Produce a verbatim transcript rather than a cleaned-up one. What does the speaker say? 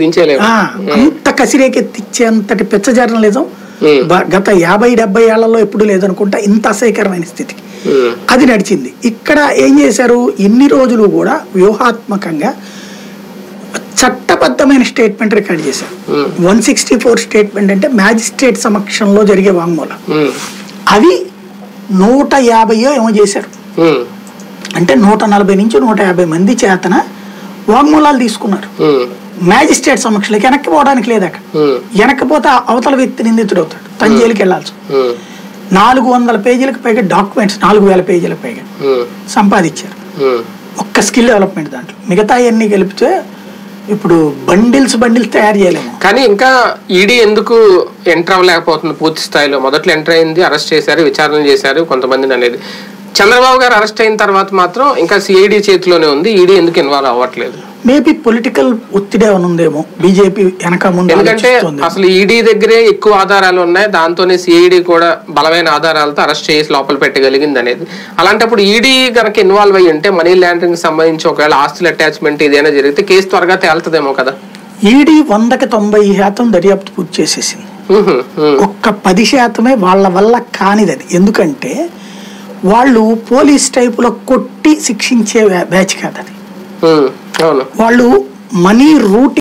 దించేయలేము. అంత కసిరేకెత్తిచ్చేంతటి పిచ్చ జర్నలిజం గత యాభై డెబ్బై ఏళ్లలో ఎప్పుడు లేదనుకుంటా, ఇంత అసహ్యకరమైన స్థితికి అది నడిచింది. ఇక్కడ ఏం చేశారు, ఇన్ని రోజులు కూడా వ్యూహాత్మకంగా చట్టబద్ధమైన స్టేట్మెంట్ రికార్డ్ చేశారు. వన్ సిక్స్టీ ఫోర్ స్టేట్మెంట్ అంటే మ్యాజిస్ట్రేట్ సమక్షంలో జరిగే వాంగ్మూలం. అవి నూట యాభైయో ఏమో చేశారు. అంటే నూట నలభై నుంచి నూట యాభై మంది చేతన వాంగ్మూలాలు తీసుకున్నారు మ్యాజిస్ట్రేట్ సమక్షంలో. వెనక్కి పోవడానికి లేదు అక్కడ. వెనక్కి పోతే అవతల వ్యక్తి నిందితుడు అవుతాడు, తన జైలుకి వెళ్లాల్సి. నాలుగు వందల పేజీలకు పైగా డాక్యుమెంట్స్, నాలుగు వేల పేజీలకు పైగా సంపాదించారు ఒక్క స్కిల్ డెవలప్మెంట్ దాంట్లో. మిగతా అన్ని కలిపితే ఇప్పుడు బండిల్స్ బండిల్స్ తయారు చేయలేము. కానీ ఇంకా ఈడీ ఎందుకు ఎంటర్ అవ్వలేకపోతుంది పూర్తి స్థాయిలో? మొదట్లో ఎంటర్ అయింది, అరెస్ట్ చేశారు, విచారణ చేశారు కొంతమందిని అనేది. చంద్రబాబు గారు అరెస్ట్ అయిన తర్వాత మాత్రం ఇంకా సిఐడి చేతిలోనే ఉంది, ఈడీ ఎందుకు ఇన్వాల్వ్ అవ్వట్లేదు? మేబీ పొలిటికల్ ఒత్తిడి ఏమైనా ఉందేమో బీజేపీ వెనక ముందు. ఎందుకంటే అసలు ఈడీ దగ్గరే ఎక్కువ ఆధారాలు ఉన్నాయి, దాంతోనే సిఐడి కూడా బలమైన ఆధారాలతో అరెస్ట్ చేసి లోపల పెట్టగలిగింది అనేది. అలాంటప్పుడు ఈడీ కనుక ఇన్వాల్వ్ అయ్యి ఉంటే మనీ లాండరింగ్ సంబంధించి ఒకవేళ ఆస్తుల అటాచ్మెంట్ ఏదైనా జరిగితే కేసు త్వరగా తేలుతుందేమో కదా. ఈడీ వందకి తొంభై శాతం దర్యాప్తు పూర్తి చేసేసింది. ఒక్క పది శాతమే వాళ్ళ వల్ల కానిది అది. ఎందుకంటే వాళ్ళు పోలీస్ టైపులో కొట్టి శిక్షించే బ్యాచ్ కాదు అది. వాళ్ళు మనీ రూట్